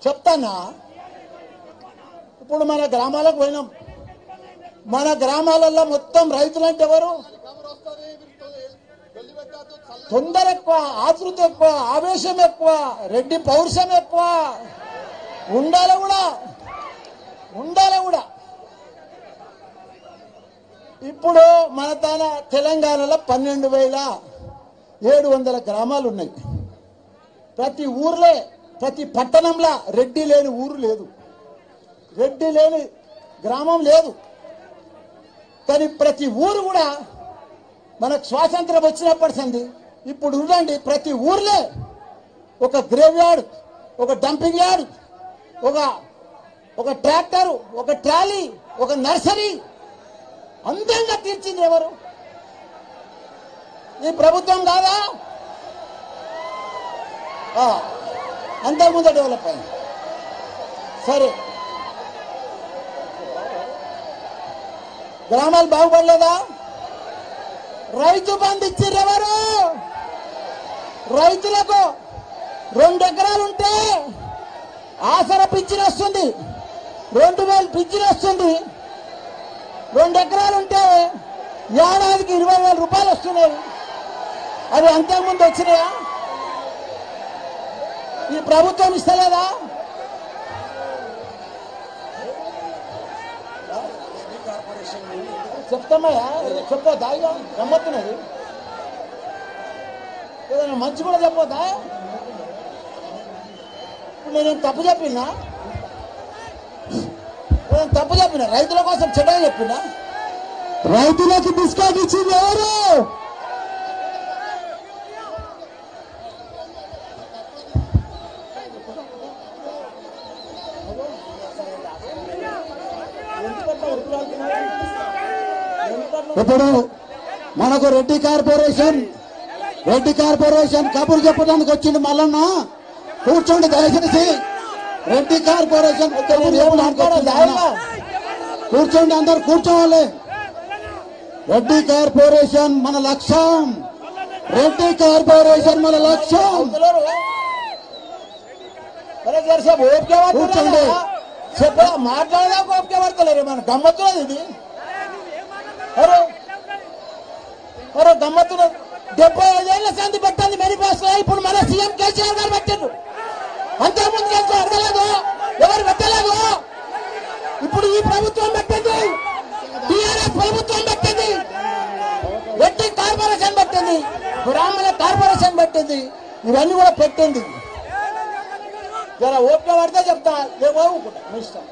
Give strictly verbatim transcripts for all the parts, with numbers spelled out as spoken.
చెప్తానా ఇప్పుడు మన గ్రామాలకు పోయినాం మన గ్రామాలలో మొత్తం రైతులంటే ఎవరు తొందర ఎక్కువ ఆతృత ఎక్కువ ఆవేశం ఎక్కువ రెడ్డి పౌరుషం ఎక్కువ ఉండాలి కూడా ఉండాలి కూడా ఇప్పుడు మన తన తెలంగాణలో పన్నెండు వేల ఏడు వందల గ్రామాలు ఉన్నాయి ప్రతి ఊర్లే ప్రతి పట్టణంలో రెడ్డి లేని ఊరు లేదు రెడ్డి లేని గ్రామం లేదు కానీ ప్రతి ఊరు కూడా మనకు స్వాతంత్రం వచ్చినప్పటి సంది ఇప్పుడు చూడండి ప్రతి ఊర్లే ఒక గ్రేవ్ యార్డ్ ఒక డంపింగ్ యార్డ్ ఒక ఒక ట్రాక్టర్ ఒక ట్రాలీ ఒక నర్సరీ అందంగా తీర్చింది ఎవరు ఈ ప్రభుత్వం కాదా అంతకుముందు డెవలప్ అయింది సరే గ్రామాలు బాగుపడలేదా రైతు బంధు ఇచ్చిర్రు ఎవరు రైతులకు రెండు ఎకరాలు ఉంటే ఆసరా పింఛన్ వస్తుంది రెండు వేలు పింఛన్ వస్తుంది రెండు ఎకరాలు ఉంటే ఏడాదికి ఇరవై వేల రూపాయలు వస్తున్నాయి అవి అంతకుముందు వచ్చినాయా ఈ ప్రభుత్వం ఇస్తలేదా చెప్తామయ్యా చెప్పొద్దా ఇక గమ్మత్తున్నది ఏదైనా మంచి కూడా చెప్పొద్దా ఇప్పుడు నేనేం తప్పు చెప్పినా నేను తప్పు చెప్పినా రైతుల కోసం చెడ్డగా చెప్పినా రైతులకు బిస్కెట్ ఇచ్చింది ఎవరు ఇప్పుడు మనకు రెడ్డి కార్పొరేషన్ రెడ్డి కార్పొరేషన్ కబురు చెప్పడానికి వచ్చింది మల్లన్న కూర్చోండి దయచేసి రెడ్డి కార్పొరేషన్ కూర్చోండి అందరు కూర్చోవాలి రెడ్డి కార్పొరేషన్ మన లక్ష్యం రెడ్డి కార్పొరేషన్ మన లక్ష్యం కూర్చోండి చెప్ప మాట్లాడదా ఓపిక పడతలేరు మన గమ్మత్తున్నది ఇది అరే అరే గమ్మత్తున్నది డెబ్బై ఐదేళ్ల సంది పెట్టింది మేనిఫెస్టో ఇప్పుడు మన సీఎం కేసీఆర్ గారు పెట్టిండ్రు అంతకుముందు కేసు అడగలేదు ఎవరు పెట్టలేదు ఇప్పుడు ఈ ప్రభుత్వం పెట్టింది టీఆర్ఎస్ ప్రభుత్వం పెట్టింది రెడ్డి కార్పొరేషన్ పెట్టింది బ్రాహ్మణ కార్పొరేషన్ పెట్టింది ఇవన్నీ కూడా పెట్టింది జర ఓపిక పడితే చెప్తా ఏమో ఇష్టం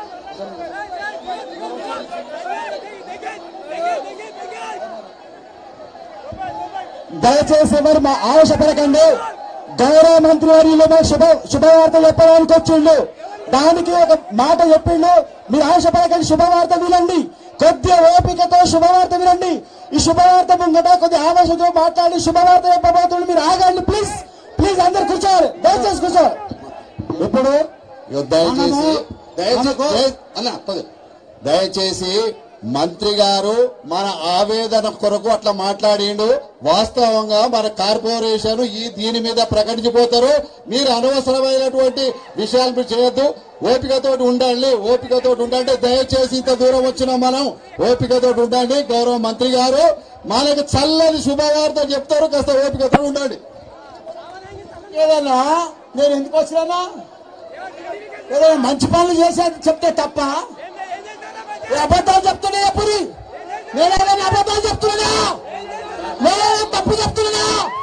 దయచేసి ఎవరు మా ఆవేశపడకండి గౌరవ మంత్రి వారిలో శుభ శుభవార్త చెప్పడానికి వచ్చిండు దానికి ఒక మాట చెప్పిండు మీరు ఆవేశపడకండి శుభవార్త వినండి కొద్దిగా ఓపికతో శుభవార్త వినండి ఈ శుభవార్త ముంగట కొద్ది ఆవేశంతో మాట్లాడి శుభవార్త చెప్పబోతుంది మీరు ఆగండి ప్లీజ్ ప్లీజ్ అందరు కూర్చోవాలి దయచేసి కూర్చోవాలి ఇప్పుడు దయచేసి దయచేసి దయచేసి మంత్రి గారు మన ఆవేదన కొరకు అట్లా మాట్లాడిండు వాస్తవంగా మన కార్పొరేషన్ ఈ దీని మీద ప్రకటించిపోతారు మీరు అనవసరమైనటువంటి విషయాలు మీరు చేయొద్దు ఓపికతోటి ఉండండి ఓపికతోటి ఉండండి దయచేసి ఇంత దూరం వచ్చిన మనం ఓపికతోటి ఉండండి గౌరవ మంత్రి గారు మనకు చల్లని శుభవార్త చెప్తారు కాస్త ఓపికతో ఉండండి ఏదన్నా నేను ఎందుకు వచ్చినా ఏదైనా మంచి పనులు చేసేది చెప్తే తప్ప అబద్ధాలు చెప్తున్నా ఎప్పుడు నేనేమైనా అబద్ధాలు చెప్తున్నా నేనేమైనా తప్పు చెప్తున్నా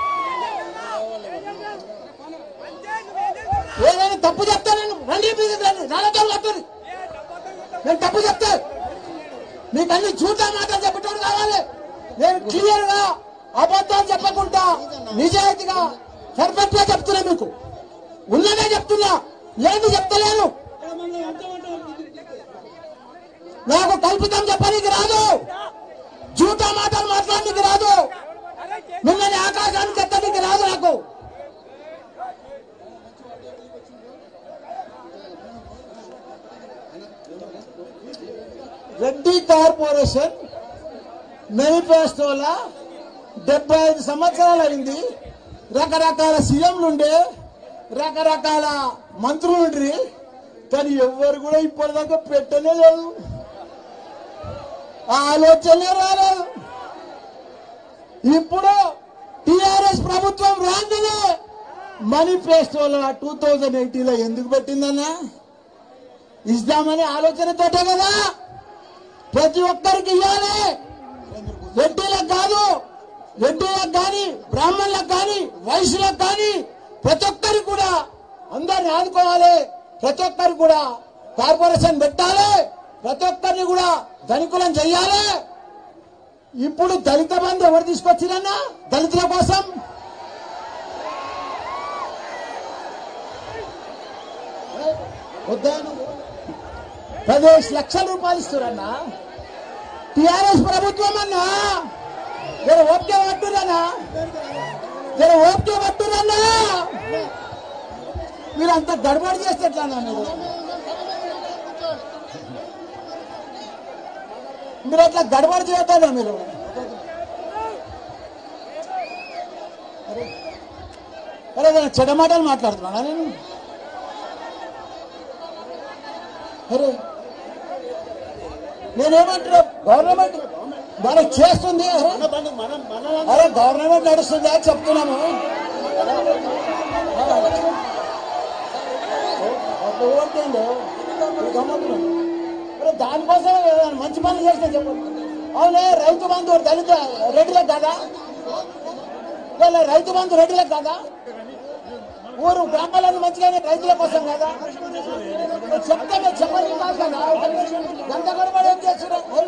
ఏదైనా తప్పు చెప్తా నేను రండి నాలుగు చెప్తాను నేను తప్పు చెప్తా మీకు అన్ని చూద్దా మాటలు చెప్పటం కావాలి నేను క్లియర్ గా అబద్ధాలు చెప్పకుండా నిజాయితీగా పర్ఫెక్ట్ గా చెప్తున్నా మీకు ఉన్నదే చెప్తున్నా లేదు చెప్తలేను నాకు కల్పితం చెప్పడానికి రాదు జూటా మాటలు మాట్లాడడానికి రాదు మిమ్మల్ని ఆకాశానికి ఎత్తడానికి రాదు నాకు రెడ్డి కార్పొరేషన్ మేనిఫెస్టోలా డెబ్బై ఐదు సంవత్సరాలు అయింది రకరకాల సీఎంలు ఉండే రకరకాల మంత్రులు ఉండ్రి కానీ ఎవరు కూడా ఇప్పటిదాకా పెట్టనే లేదు, ఆలోచనే రాలేదు. ఇప్పుడు టిఆర్ఎస్ ప్రభుత్వం రాగానే మేనిఫెస్టోలో టూ థౌజండ్ ఎయిటీలో ఎందుకు పెట్టిందన్నా? ఇద్దామనే ఆలోచనతోటే కదా. ప్రతి ఒక్కరికి ఇవ్వాలి, రెడ్డిలకు కాదు, రెడ్డిలకు కానీ బ్రాహ్మణులకు కానీ వైశ్యులకు కానీ ప్రతి ఒక్కరికి కూడా అందరిని ఆదుకోవాలి, ప్రతి ఒక్కరికి కూడా కార్పొరేషన్ పెట్టాలి, ప్రతి ఒక్కరిని కూడా ధనికులం చెయ్యాలి. ఇప్పుడు దళిత బంధు ఎవరు తీసుకొచ్చిరన్నా? దళితుల కోసం వద్దాను పదిహేను లక్షల రూపాయలు ఇస్తారన్నా టిఆర్ఎస్ ప్రభుత్వం అన్నా. జర ఓపిక పట్టురన్నా, జర ఓపిక పట్టురన్నా. మీరు అంత గడబడి చేస్తే ఎట్లా? మీరు మీరు అట్లా గడబడి చేయొద్దా? మీరు అరే చెడ్డ మాటలు మాట్లాడుతున్నా నేను. అరే నేనేమంటున్నా, గవర్నమెంట్ మనకు చేస్తుంది, అరే గవర్నమెంట్ నడుస్తుంది అని చెప్తున్నాము. దానికోసం మంచి పనులు చేస్తే చెప్పండి. అవునే రైతు బంధు దళిత రెడ్డిలకు కదా, రైతు బంధు రెడ్డిలకు కదా, ఊరు గ్రామాలను మంచిగానే రైతుల కోసం కదా చెప్తే చెప్పండి కాదు కదా. గంట గడబడి ఏం చేస్తున్నారు?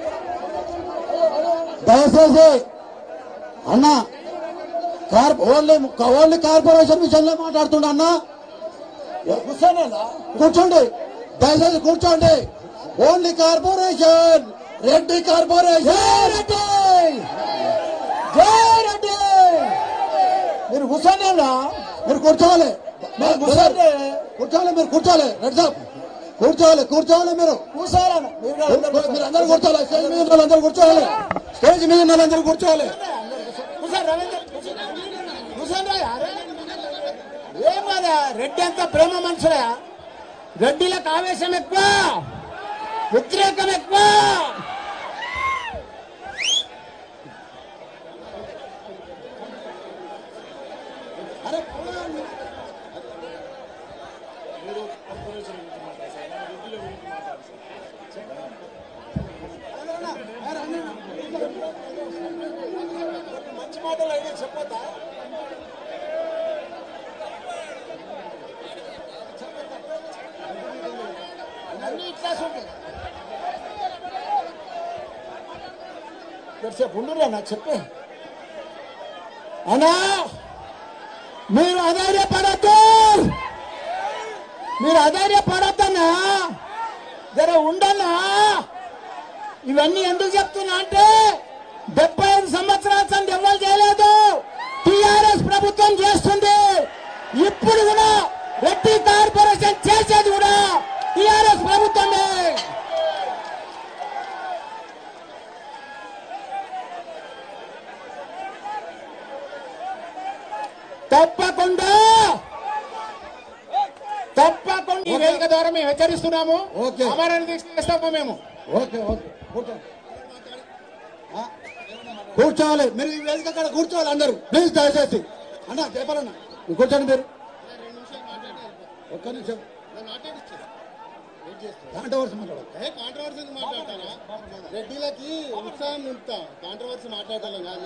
దయచేసి అన్న కార్ ఓన్లీ ఓన్లీ కార్పొరేషన్ విషయంలో మాట్లాడుతుండ అన్న. కూర్చోనేనా? కూర్చోండి, దయచేసి కూర్చోండి. ఓన్లీ కార్పొరేషన్, రెడ్డి కార్పొరేషన్, జై రెడ్డి. మీరు కూర్చోనేనా? మీరు కూర్చోవాలి, మీరు కూర్చోండి, కూర్చోవాలి, మీరు కూర్చోవాలి. రెడ్ సాబ్ కూర్చోవాలి, కూర్చోవాలి, మీరు కూర్చోవాలి, మీరు అందరూ కూర్చోవాలి. స్టేజ్ మీద ఉన్న వాళ్ళందరూ కూర్చోవాలి, స్టేజ్ మీద ఉన్న వాళ్ళందరూ కూర్చోవాలి. ఏం కదా రెడ్డి అంతా ప్రేమ మనుషులే, రెడ్డిలకు ఆవేశం ఎక్కువ, వ్యతిరేకం ఎక్కువ. మంచి మాటలు అయితే చెప్పొద్దా? అన్ని ఇట్లాస్ ఉంటాయి. సేపు ఉండురా నాకు చెప్పే అన్నా. మీరు అధైర్యపడద్దు, మీరు అధైర్యపడద్దన్నా, జర ఉండన్నా. ఇవన్నీ ఎందుకు చెప్తున్నా అంటే డెబ్బై ఐదు సంవత్సరాల సంది ఎవరు చేయలేదు, టిఆర్ఎస్ ప్రభుత్వం చేస్తుంది. ఇప్పుడు కూడా రెడ్డి కార్పొరేషన్ చేసేది కూడా టిఆర్ఎస్ ప్రభుత్వమే. తప్పకుండా తప్పకుండా ఈ వేదిక ద్వారా మేము హెచ్చరిస్తున్నాము. అమరణ దీక్ష చేస్తాము మేము. ఓకే ఓకే కూర్చోవాలి, మీరు ఈ వేదిక కాడ కూర్చోవాలి అందరూ ప్లీజ్. దయచేసి అన్న చెప్పాలన్న కూర్చోండి. మీరు ఒక్క నిమిషం కాంట్రవర్సీ మాట్లాడాలి. కాంట్రవర్సీ మాట్లాడతారా? రెడ్డిలకి ఉత్సాహం నింపుతా, కాంట్రవర్సీ మాట్లాడాలి కాదు.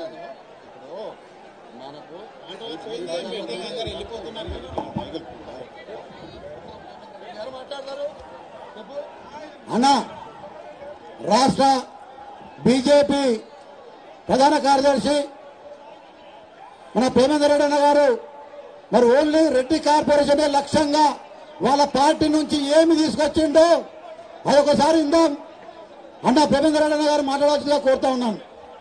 మనకు వెళ్ళిపోతున్నారు. మాట్లాడతారు అన్న. రాష్ట్ర బీజేపీ ప్రధాన కార్యదర్శి మన ప్రేమేందర్ రెడ్డి అన్న గారు మరి ఓన్లీ రెడ్డి కార్పొరేషన్ లక్ష్యంగా వాళ్ళ పార్టీ నుంచి ఏమి తీసుకొచ్చిండో అదొకసారి ఇందాం అన్న. ప్రేమేందర్ రెడ్డి అన్న గారు మాట్లాడాల్సిందిగా కోరుతా ఉన్నాను.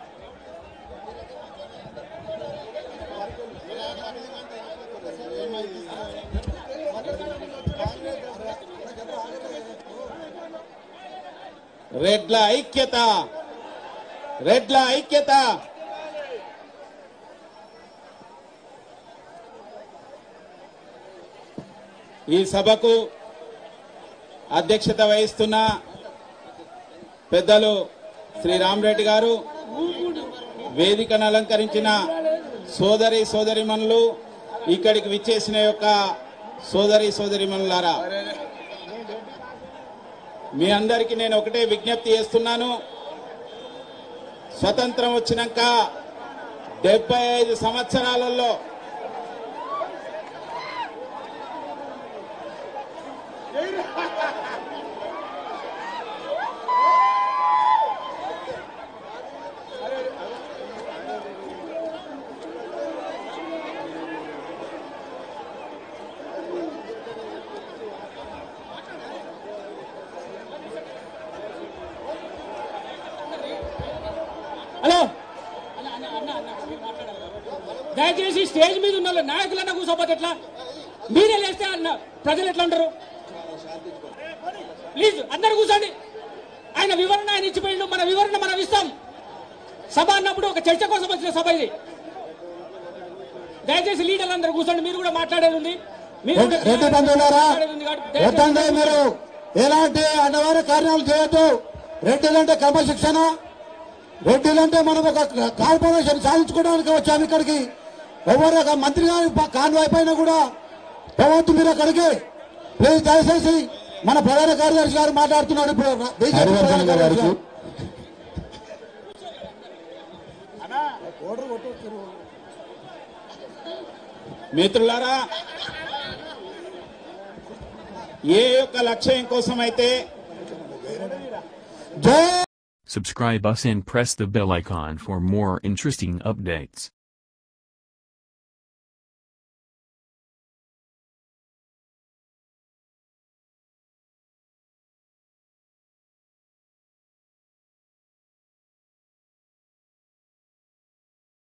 రెడ్ల ఐక్యత, రెడ్ల ఐక్యత. ఈ సభకు అధ్యక్షత వహిస్తున్న పెద్దలు శ్రీ రామరెడ్డి గారు, వేదికను అలంకరించిన సోదరి సోదరిమణులు, ఇక్కడికి విచ్చేసిన యొక్క సోదరి సోదరిమణులారా, మీ అందరికీ నేను ఒకటే విజ్ఞప్తి చేస్తున్నాను. స్వతంత్రం వచ్చినాక డెబ్బై ఐదు సంవత్సరాలలో హలో దయచేసి స్టేజ్ మీద ఉన్న నాయకులన్నా కూర్చోపోతే ఎట్లా? మీరే లేస్తే అన్న ప్రజలు ఎట్లా ఉంటారు? ప్లీజ్ అందరు కూర్చోండి. ఆయన వివరణ ఆయన ఇచ్చిపోయిండు, మన వివరణ మనం ఇస్తాం. సభ అన్నప్పుడు ఒక చర్చ కోసం వచ్చిన సభ ఇది. దయచేసి లీడర్లు అందరూ కూర్చోండి. మీరు కూడా మాట్లాడేది ఉంది. మీరు కూడా రెడ్డి బంధువులారా, మాట్లాడేది ఉంది కాబట్టి దయచేసి వద్దండి, మీరు ఎలాంటి అన్నవారి కార్యాలు చేయొద్దు. రెడ్డిలంటే క్రమశిక్షణ, రెడ్డిలంటే మనం ఒక కార్పొరేషన్ సాధించుకోవడానికి వచ్చాము ఇక్కడికి. ఎవరు ఒక మంత్రి గారి కాన్వాయ్ పైన కూడా పోవద్దు మీరు అక్కడికి. ప్లీజ్ దయచేసి మన ప్రధాన కార్యదర్శి గారు మాట్లాడుతున్నాడు. ఇప్పుడు బీజేపీ ప్రధాన కార్యదర్శి గారు. మిత్రులారా, ఏ యొక్క లక్ష్యం కోసం అయితే జై Subscribe us and press the bell icon for more interesting updates.